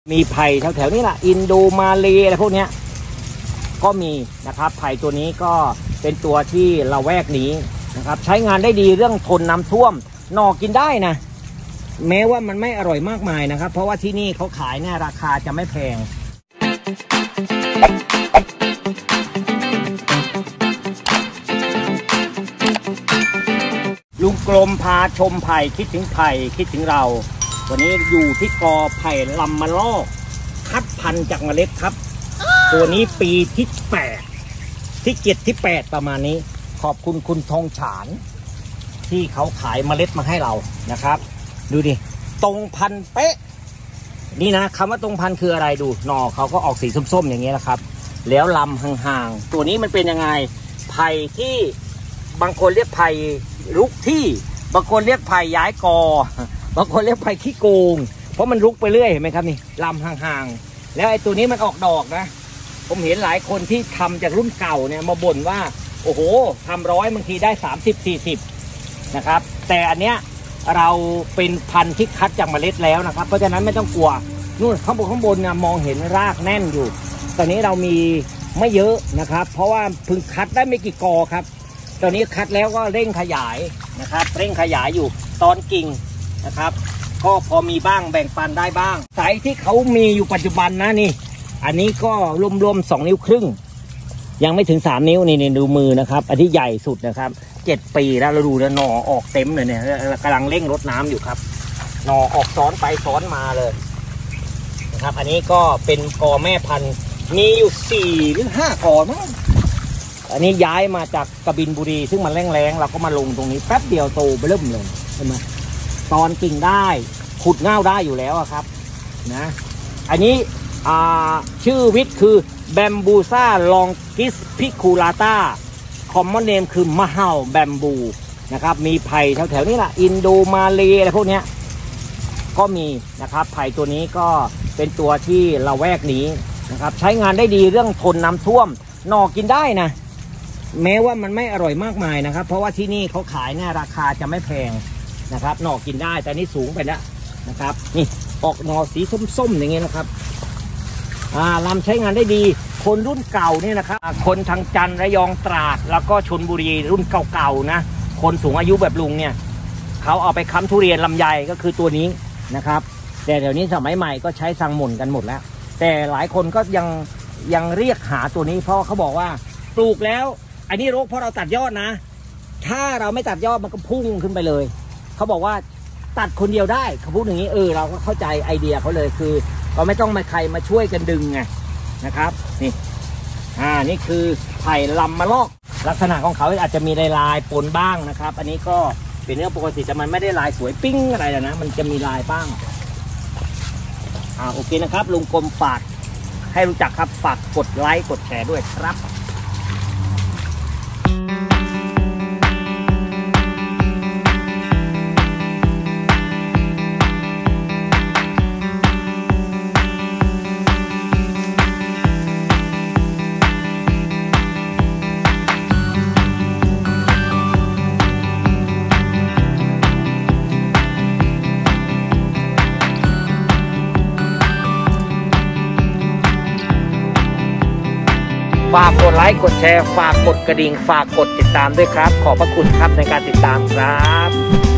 มีไผ่แถวๆนี้แหละอินโดมาเลอะไรพวกนี้ก็มีนะครับไผ่ตัวนี้ก็เป็นตัวที่เราแวกนี้นะครับใช้งานได้ดีเรื่องทนน้ำท่วมหน่อกินได้นะแม้ว่ามันไม่อร่อยมากมายนะครับเพราะว่าที่นี่เขาขายเนี่ยราคาจะไม่แพงลุงกลมพาชมไผ่คิดถึงไผ่คิดถึงเราวันนี้อยู่ที่กอไผ่ลำมะลอกคัดพันธุ์จากเมล็ดครับตัวนี้ปีที่8ที่7ที่8ประมาณนี้ขอบคุณคุณทองฉานที่เขาขายเมล็ดมาให้เรานะครับดูดิตรงพันเป๊ะนี่นะคำว่าตรงพันคืออะไรดูหน่อเขาก็ออกสีส้มๆอย่างเงี้ยนะครับแล้วลำห่างๆตัวนี้มันเป็นยังไงไผ่ที่บางคนเรียกไผ่ลุกที่บางคนเรียกไผ่ย้ายกอบางคนเรียกไผ่ขี้โกงเพราะมันลุกไปเรื่อยเห็นไหมครับนี่ลำห่างๆแล้วไอ้ตัวนี้มันออกดอกนะผมเห็นหลายคนที่ทำจากรุ่นเก่าเนี่ยมาบ่นว่าโอ้โหทำ100บางทีได้30-40นะครับแต่อันเนี้ยเราเป็นพันธุ์ที่คัดจากเมล็ดแล้วนะครับเพราะฉะนั้นไม่ต้องกลัวนู่นข้างบนเนี่ยมองเห็นรากแน่นอยู่ตอนนี้เรามีไม่เยอะนะครับเพราะว่าเพิ่งคัดได้ไม่กี่กอครับตอนนี้คัดแล้วก็เร่งขยายนะครับเร่งขยายอยู่ตอนกิ่งนะครับก็พอมีบ้างแบ่งปันได้บ้างไซส์ที่เขามีอยู่ปัจจุบันนะนี่อันนี้ก็รวม2 นิ้วครึ่งยังไม่ถึง3 นิ้วนี่ดูมือนะครับอันที่ใหญ่สุดนะครับ7 ปีแล้วเราดูแล้วหน่อออกเต็มเลยเนี่ยกำลังเร่งรดน้ำอยู่ครับหน่อออกซ้อนไปซ้อนมาเลยนะครับอันนี้ก็เป็นกอแม่พันธุ์มีอยู่4 หรือ 5 กอมั้งอันนี้ย้ายมาจากกบินบุรีซึ่งมันแรงๆเราก็มาลงตรงนี้แป๊บเดียวโตไปเริ่มเลยใช่ไหมตอนกิ่งได้ขุดเง่าได้อยู่แล้วครับนะอันนี้ชื่อวิทย์คือแบมบูซ่าลองกิสพิคูลาตาคอมมอนเนมคือมะเห่าแบมบูนะครับมีไผ่แถวๆนี้แหละอินโดมาเลอะไรพวกนี้ก็มีนะครับไผ่ตัวนี้ก็เป็นตัวที่เราแวกนี้นะครับใช้งานได้ดีเรื่องทนน้ำท่วมหน่อกินได้นะแม้ว่ามันไม่อร่อยมากมายนะครับเพราะว่าที่นี่เขาขายเนี่ยราคาจะไม่แพงนะครับหน่อกินได้แต่นี่สูงไปแล้วนะครับนี่ออกหน่อสีส้มๆอย่างเงี้ยนะครับลำใช้งานได้ดีคนรุ่นเก่าเนี่ยนะครับคนทางจันทร์ระยองตราดแล้วก็ชลบุรีรุ่นเก่าๆนะคนสูงอายุแบบลุงเนี่ยเขาเอาไปค้ำทุเรียนลำไยก็คือตัวนี้นะครับแต่เดี๋ยวนี้สมัยใหม่ก็ใช้สังหม่นกันหมดแล้วแต่หลายคนก็ยังเรียกหาตัวนี้เพราะเขาบอกว่าปลูกแล้วอันนี้รกเพราะเราตัดยอดนะถ้าเราไม่ตัดยอดมันก็พุ่งขึ้นไปเลยเขาบอกว่าตัดคนเดียวได้เขาพูดอย่างนี้เราก็เข้าใจไอเดียเขาเลยคือก็ไม่ต้องมาใครมาช่วยกันดึงไงนะครับนี่นี่คือไผ่ลำมะลอกลักษณะของเขาอาจจะมีลายปนบ้างนะครับอันนี้ก็เป็นเรื่องปกติแต่มันไม่ได้ลายสวยปิ้งอะไรนะมันจะมีลายบ้างโอเคนะครับลุงกรมฝากให้รู้จักครับฝากกดไลค์กดแชร์ด้วยครับฝากกดไลค์กดแชร์ฝากกดกระดิ่งฝากกดติดตามด้วยครับขอบพระคุณครับในการติดตามครับ